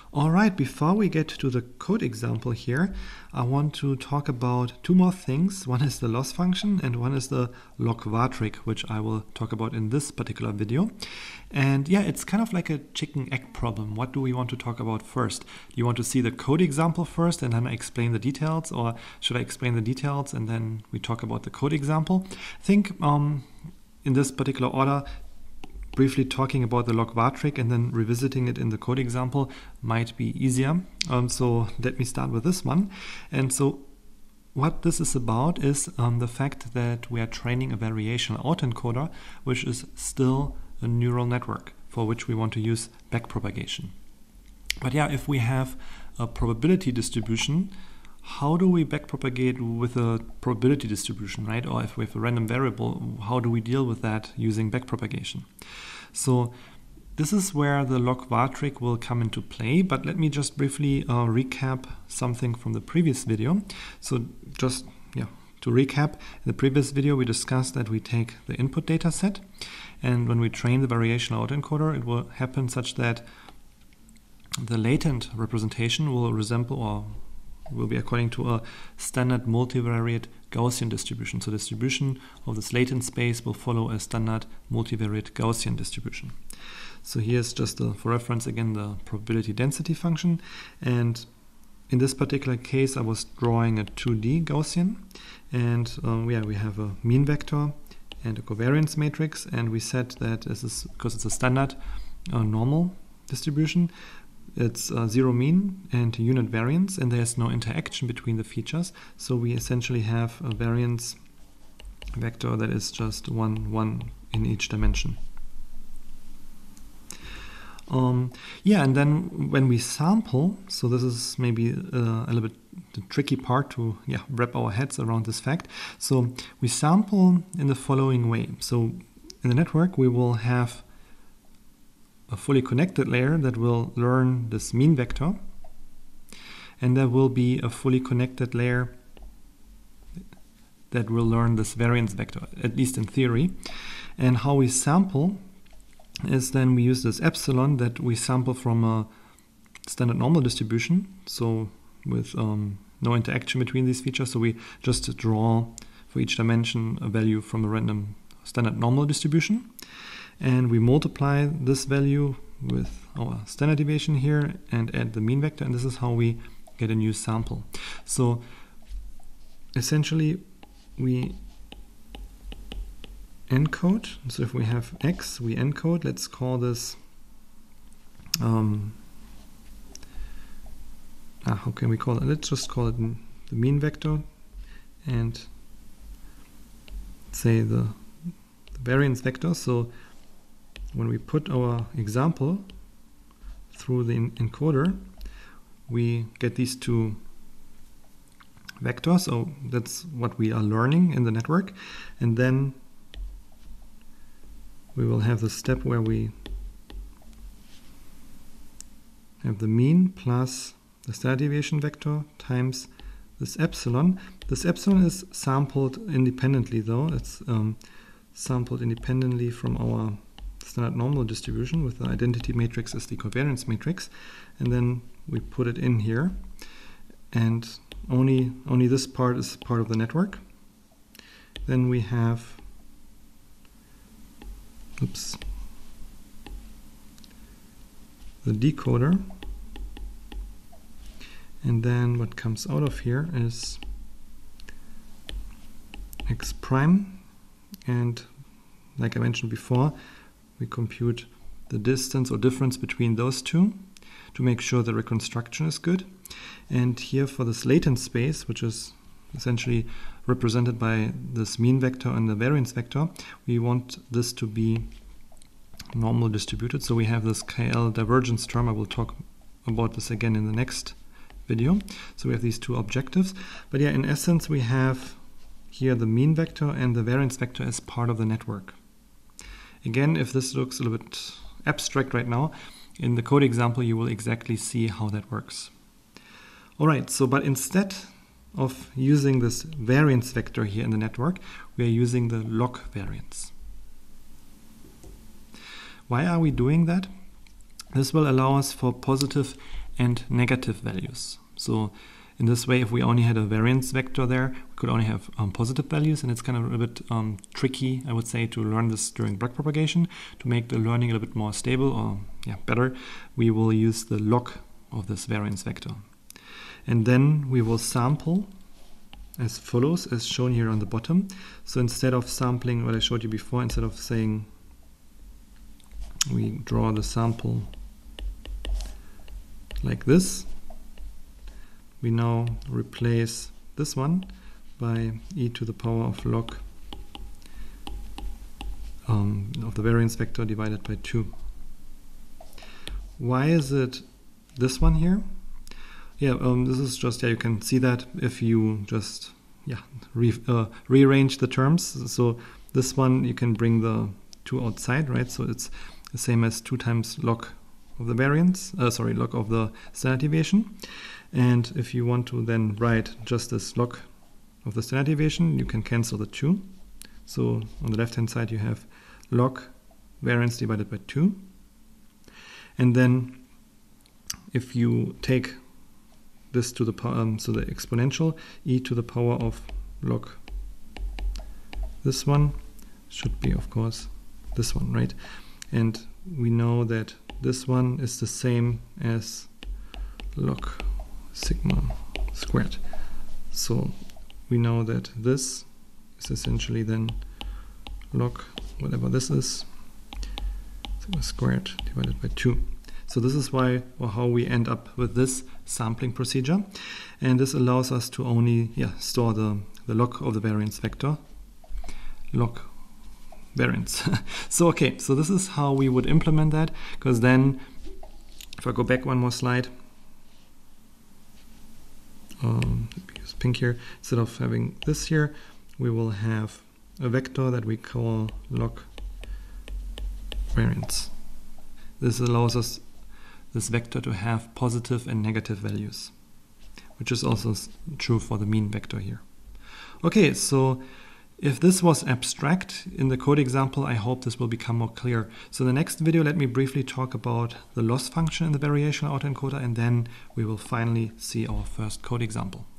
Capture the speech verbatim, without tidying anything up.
All right, before we get to the code example here, I want to talk about two more things. One is the loss function and one is the log_var_trick, which I will talk about in this particular video. And yeah, it's kind of like a chicken egg problem. What do we want to talk about first? Do you want to see the code example first and then I explain the details, or should I explain the details and then we talk about the code example? I think um, in this particular order, briefly talking about the log_var_trick and then revisiting it in the code example might be easier. Um, so let me start with this one. And so what this is about is um, the fact that we are training a variational autoencoder, which is still a neural network for which we want to use backpropagation. But yeah, if we have a probability distribution, how do we backpropagate with a probability distribution, right? Or if we have a random variable, how do we deal with that using backpropagation? So this is where the log_var_trick will come into play, but let me just briefly uh, recap something from the previous video. So just yeah, to recap, in the previous video we discussed that we take the input data set, and when we train the variational autoencoder, it will happen such that the latent representation will resemble or will be according to a standard multivariate Gaussian distribution. So distribution of this latent space will follow a standard multivariate Gaussian distribution. So here's just a, for reference again, the probability density function. And in this particular case, I was drawing a two D Gaussian. And um, yeah, we have a mean vector and a covariance matrix. And we said that this is, because it's a standard uh, normal distribution, it's uh, zero mean and unit variance, and there's no interaction between the features. So we essentially have a variance vector that is just one, one in each dimension. Um, yeah, and then when we sample, so this is maybe uh, a little bit the tricky part to yeah wrap our heads around this fact. So we sample in the following way. So in the network, we will have a fully connected layer that will learn this mean vector, and there will be a fully connected layer that will learn this variance vector, at least in theory. And how we sample is then we use this epsilon that we sample from a standard normal distribution, so with um, no interaction between these features. So we just draw for each dimension a value from a random standard normal distribution. And we multiply this value with our standard deviation here and add the mean vector, and this is how we get a new sample. So essentially we encode. So if we have x, we encode. Let's call this um, ah, how can we call it? Let's just call it the mean vector and say the, the variance vector. So when we put our example through the encoder, we get these two vectors. So that's what we are learning in the network. And then we will have the step where we have the mean plus the standard deviation vector times this epsilon. This epsilon is sampled independently though. It's um, sampled independently from our standard normal distribution with the identity matrix as the covariance matrix, and then we put it in here, and only only this part is part of the network. Then we have oops the decoder, and then what comes out of here is x prime, and like I mentioned before, we compute the distance or difference between those two to make sure the reconstruction is good. And here for this latent space, which is essentially represented by this mean vector and the variance vector, we want this to be normal distributed. So we have this K L divergence term. I will talk about this again in the next video. So we have these two objectives. But yeah, in essence, we have here the mean vector and the variance vector as part of the network. Again, if this looks a little bit abstract right now, in the code example you will exactly see how that works. Alright, so but instead of using this variance vector here in the network, we are using the log variance. Why are we doing that? This will allow us for positive and negative values. So in this way, if we only had a variance vector there, we could only have um, positive values, and it's kind of a bit um, tricky, I would say, to learn this during backpropagation. To make the learning a little bit more stable or yeah, better, we will use the log of this variance vector. And then we will sample as follows, as shown here on the bottom. So instead of sampling what I showed you before, instead of saying we draw the sample like this, we now replace this one by e to the power of log um, of the variance vector divided by two. Why is it this one here? Yeah, um, this is just, yeah, you can see that if you just yeah re uh, rearrange the terms. So this one, you can bring the two outside, right? So it's the same as two times log of the variance, uh, sorry, log of the standard deviation. And if you want to then write just this log of the standard deviation, you can cancel the two. So on the left hand side you have log variance divided by two. And then if you take this to the power, um, so the exponential, e to the power of log this one should be, of course, this one, right? And we know that this one is the same as log sigma squared. So we know that this is essentially then log whatever this is, sigma squared divided by two. So this is why or how we end up with this sampling procedure. And this allows us to only yeah, store the, the log of the variance vector, log variance. So okay, so this is how we would implement that, because then if I go back one more slide, um, use pink here, instead of having this here, we will have a vector that we call log variance. This allows us this vector to have positive and negative values, which is also true for the mean vector here. Okay, so if this was abstract in the code example, I hope this will become more clear. So in the next video, let me briefly talk about the loss function in the variational autoencoder, and then we will finally see our first code example.